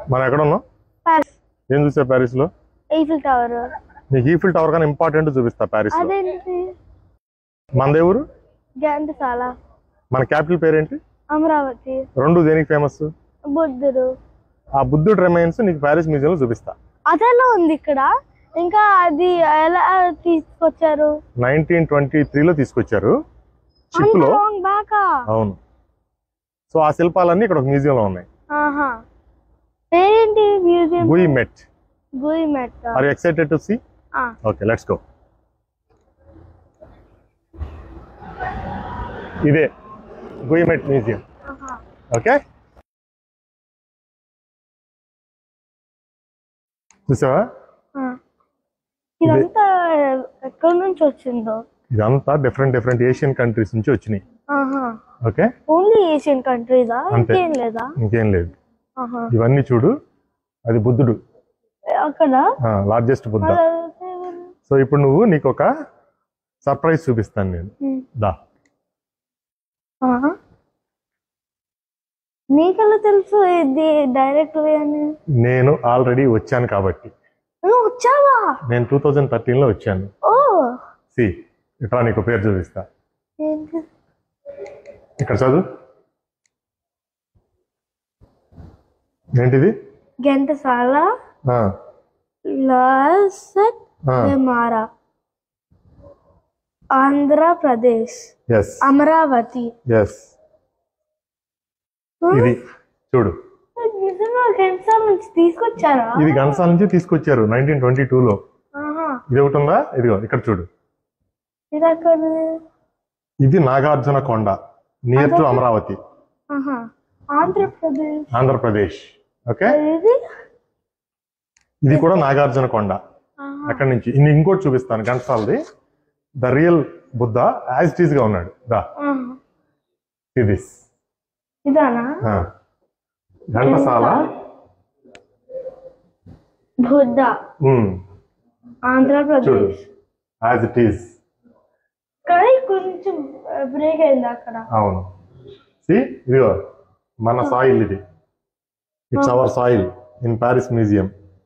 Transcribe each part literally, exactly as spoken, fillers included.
మనం ఎక్కడ ఉన్నాం? ప్యారిస్. ఏం చూసా ప్యారిస్ లో? Eiffel tower. నీకు ఈఫిల్ టవర్ కన్నా ఇంపార్టెంట్ చూపిస్తా ప్యారిస్ లో. అదేంటి? మనదే ఊరు ఘంటసాల. మన క్యాపిటల్ పేరేంటి? అమరావతి. రెండు దేనికి ఫేమస్? బుద్ధుడు. ఆ బుద్ధుడు రిమైన్స్ నీకు ప్యారిస్ మ్యూజియం లో చూపిస్తా. అదెలా ఉంది ఇక్కడ? ఇంకా అది ఎలా తీసుకొచ్చారు? నైన్టీన్ ట్వంటీ త్రీ లో తీసుకొచ్చారు షిప్ లో. అవును. సో ఆ శిల్పాలన్నీ ఇక్కడ ఒక మ్యూజియం లో ఉన్నాయి. పేరేంటి museum? Guimet. Guimet. Are you excited to see? Okay, let's go. ఇదే గుయిమెట్ మ్యూజియం. ఓకే, చూసావా? ఇదంతా ఎక్కడి నుంచి వచ్చిందో? ఇదంతా డిఫరెంట్ డిఫరెంట్ ఏషియన్ కంట్రీస్ నుంచి వచ్చినాయి. ఓకే, ఓన్లీ ఏషియన్ కంట్రీసా? ఇంకేం లేదా? ఇంకేం లేదు. ఇవన్నీ చూడు, అది బుద్ధుడు అక్కడ లార్జెస్ట్ బుద్ధ. సో ఇప్పుడు నువ్వు నీకు ఒక సర్ప్రైజ్ చూపిస్తాను నేను. దా. నీకెలా తెలుసు ఇది డైరెక్ట్ వే అని? నేను ఆల్రెడీ వచ్చాను కాబట్టి. నువ్వు వచ్చావా? నేను టూ థౌజండ్ థర్టీన్ లో వచ్చాను. ఓ సి, ఇట్లా నీకు పేరు చూపిస్తా. ఇక్కడ చదువు. ఏంటిది? ఘంటసాల లాసెట్ మారా, ఆంధ్రప్రదేశ్, అమరావతి. ఇది చూడు, ఘంటసాల నుంచి తీసుకొచ్చారా? ఇది ఘంటసాల నుంచి తీసుకొచ్చారు నైన్టీన్ ట్వంటీ టూ లో. ఇది ఒకటి ఉందా? ఇదిగో ఇక్కడ చూడు. ఇది Nagarjuna Konda, near to Amaravati, Andhra Pradesh. Andhra Pradesh. Okay, ఇది కూడా నాగార్జున కొండ. అక్కడి నుంచి ఇంకోటి చూపిస్తాను ఘంటసాలది. The real Buddha as it is గా ఉన్నాడు. దా, దిస్ ఇదానా Ghantasala Buddha, Andhra Pradesh as it is. కానీ కొంచెం బ్రేక్ అయింది అక్కడ. అవును. సి, ఇదిగో మన సాయిల్, ఇది it's our soil in Paris museum.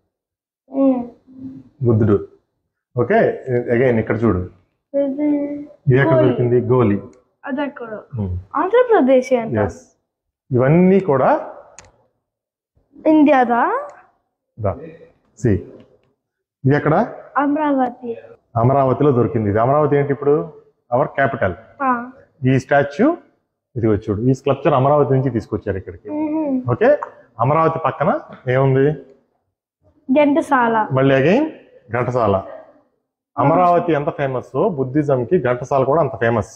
బుద్ధుడు. ఓకే, అగైన్ ఇక్కడ చూడు. ఇది ఎక్కడ దొరికింది? గోలి. ఆంధ్రప్రదేశ్. ఇవన్నీ కూడా ఇండియాదా? సి, ఇది ఎక్కడ? అమరావతి. అమరావతిలో దొరికింది. ఇది అమరావతి ఏంటి ఇప్పుడు? Hour capital. ఈ స్టాచ్యూ ఇదిగో చూడు, ఈ స్కల్ప్చర్ అమరావతి నుంచి తీసుకొచ్చారు ఇక్కడికి. ఓకే, అమరావతి పక్కన ఏముంది? ఘంటసాల. మళ్ళీ అగైన్ ఘంటసాల. అమరావతి ఎంత ఫేమస్, బుద్ధిజం కి ఘంటసాల కూడా అంత ఫేమస్.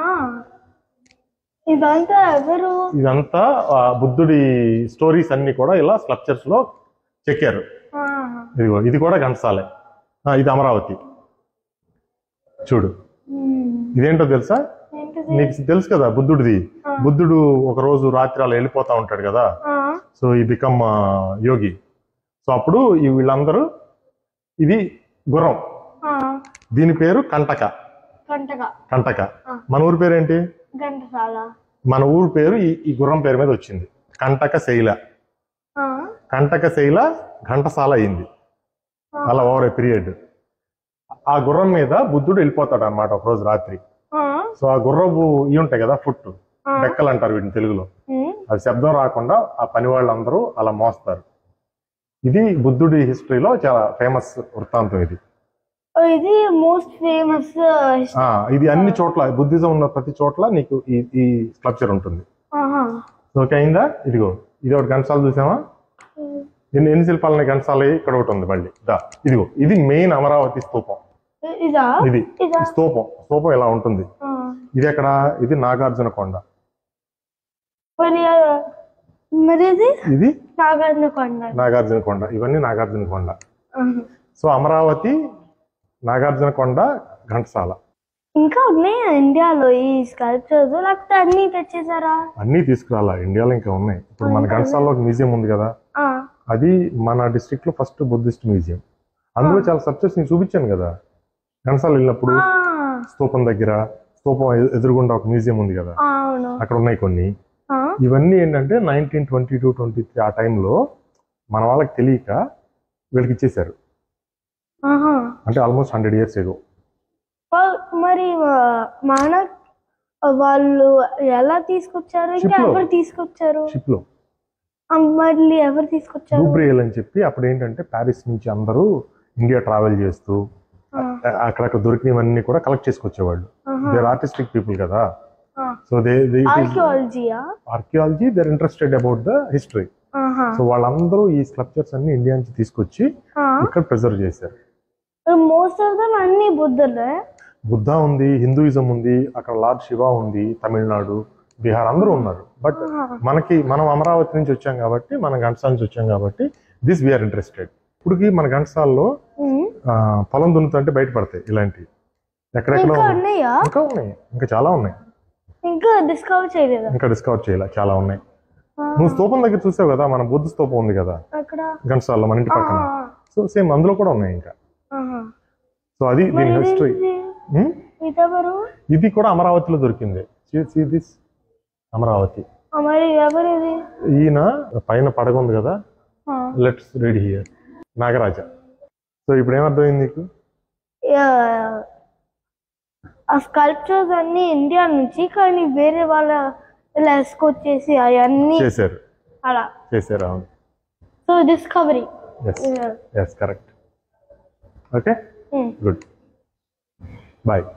ఇదంతా ఎవరు? ఇదంతా బుద్ధుడి స్టోరీస్ అన్ని కూడా ఇలా స్కల్ప్చర్స్ లో చెక్కారు. ఇదిగో ఇది కూడా ఘంటసాలే. ఇది అమరావతి. చూడు, ఇదేంటో తెలుసా? నీకు తెలుసు కదా బుద్ధుడిది. బుద్ధుడు ఒక రోజు రాత్రి అలా వెళ్ళిపోతా ఉంటాడు కదా. సో ఈ బికమ్ యోగి. సో అప్పుడు ఈ వీళ్ళందరూ, ఇది గుర్రం, దీని పేరు కంటక. కంటక. మన ఊరి పేరు ఏంటి? ఘంటసాల. మన ఊరు పేరు ఈ ఈ గుర్రం పేరు మీద వచ్చింది, కంటక శైల. కంటక శైల ఘంటసాల అయింది అలా ఓవర్ ఏ పీరియడ్. ఆ గుర్రం మీద బుద్ధుడు వెళ్ళిపోతాడు అనమాట ఒక రోజు రాత్రి. సో ఆ గుర్రపు ఇవి ఉంటాయి కదా, ఫుట్ డెక్కలు అంటారు వీటిని తెలుగులో. అది శబ్దం రాకుండా ఆ పని వాళ్ళందరూ అలా మోస్తారు. ఇది బుద్ధుడి హిస్టరీలో చాలా ఫేమస్ వృత్తాంతం. ఇది ఇది మోస్ట్ ఫేమస్. ఇది అన్ని చోట్ల బుద్ధిజం ఉన్న ప్రతి చోట్ల నీకు ఈ ఈ స్ట్రక్చర్ ఉంటుంది. ఓకే అయిందా? ఇదిగో ఇది ఒకటి ఘంటసాల చూసామా? ఎన్ని ఎన్ని శిల్పాలని ఘంటసాల ఇక్కడ ఒకటి ఉంది మళ్ళీ. దా, ఇదిగో ఇది మెయిన్ అమరావతి స్తూపం. ఇది స్తూపం. స్తూపం ఇలా ఉంటుంది. ఇది ఎక్కడ? ఇది నాగార్జున కొండ. ఇది నాగార్జున కొండ. నాగార్జున కొండ. ఇవన్నీ నాగార్జున కొండ. సో అమరావతి, నాగార్జున కొండ, ఘంటసాల. ఇంకా ఉన్నాయా ఇండియాలో ఈ స్కల్ప్చర్స్? లేకపోతే అన్ని తెచ్చేసారా? అన్ని తీసుకురాలా, ఇండియాలో ఇంకా ఉన్నాయి. ఇప్పుడు మన ఘంటసాలలో ఒక మ్యూజియం ఉంది కదా, అది మన డిస్ట్రిక్ట్ లో ఫస్ట్ బుద్ధిస్ట్ మ్యూజియం. అందులో చాలా స్కల్ప్చర్స్ నేను చూపించాను కదా ఘంటసాల వెళ్ళినప్పుడు. స్తూపం దగ్గర, స్తూపం ఎదురుగుండా ఒక మ్యూజియం ఉంది కదా, అక్కడ ఉన్నాయి కొన్ని. ఇవన్నీ ఏంటంటే nineteen twenty two twenty three ఆ టైంలో మన వాళ్ళకి తెలియక వీళ్ళకి ఇచ్చేసారు. ఆహా. అంటే ఆల్మోస్ట్ హండ్రెడ్ ఇయర్స్ ఎగో. వా- మరి వా- మన వాళ్ళు ఎలా తీసుకొచ్చారు, ఇంకా Ship లో. ఎవరు తీసుకొచ్చారు? షిప్ లో ఆ, మళ్ళీ ఎవరు తీసుకొచ్చారు? లూబ్రియల్ అని చెప్పి అప్పుడు ఏంటంటే ప్యారిస్ నుంచి అందరూ ఇండియా ట్రావెల్ చేస్తూ ఆ, అక్కడక్కడ దొరికినవన్నీ కూడా కలెక్ట్ చేసుకొచ్చేవాళ్ళు. ఆహా. దేర్ ఆర్టిస్టిక్ పీపుల్ కదా. ఆ. సో దే ఆర్కియాలజీయా? Archaeology they're interested about the history. ఆహా. సో వాళ్ళందరూ ఈ స్కల్ప్చర్స్ అన్ని ఇండియా నుంచి తీసుకొచ్చి ఇక్కడ ప్రిజర్వ్ చేశారు. మోస్ట్ ఆఫ్ దమ్ అన్ని బుద్ధులే. బుద్ధ ఉంది, హిందూయిజం ఉంది, అక్కడ లార్డ్ శివ ఉంది, తమిళనాడు, బీహార్ అందరూ ఉన్నారు. బట్ మనకి మనం అమరావతి నుంచి వచ్చాం కాబట్టి, మన ఘంటసాల నుంచి వచ్చాం కాబట్టి దిస్ వీఆర్ ఇంట్రెస్టెడ్. ఇప్పటికి మన ఘంటసాలలో ఉమ్. ఆ, పొలం దున్నుతుంటే బయటపడతాయి ఇలాంటివి. ఎక్కడెక్కడ ఇంకా ఉన్నాయి. ఉన్నాయా? ఇంకా ఉన్నాయి, ఇంకా చాలా ఉన్నాయి. ఇంకా డిస్కవర్ చేయలేదా? ఇంకా డిస్కవర్ చేయాలి, చాలా ఉన్నాయి. ఆ, నువ్వు స్తూపం దగ్గర చూసావు కదా, మన బుద్ధ స్తూపం ఉంది కదా అక్కడ. ఘంటసాలలో మన ఇంటి ఆ, పక్కన. సో సేమ్ అందులో కూడా ఉన్నాయి ఇంకా. ఆహా. సో అది మరి దీని హిస్టరీ. ఇదేంటిది? ఇదెవరు? ఇది కూడా అమరావతిలో దొరికింది. See this? అమరావతి. ఆ, మరి ఎవరు ఇది? ఈయన పైన పడగ ఉంది కదా, ఆ. Let's read here, Nagaraja. So ఇప్పుడు ఏమర్థమైంది నీకు? యా, ఆ స్కల్ప్చర్స్ అన్ని ఇండియా నుంచి, కానీ వేరే వాళ్ళ ఇలా ఎస్కొచ్చేసి అవన్నీ చేశారు అలా. చేశారు అవును. So discovery. Yes yes correct. Okay good bye.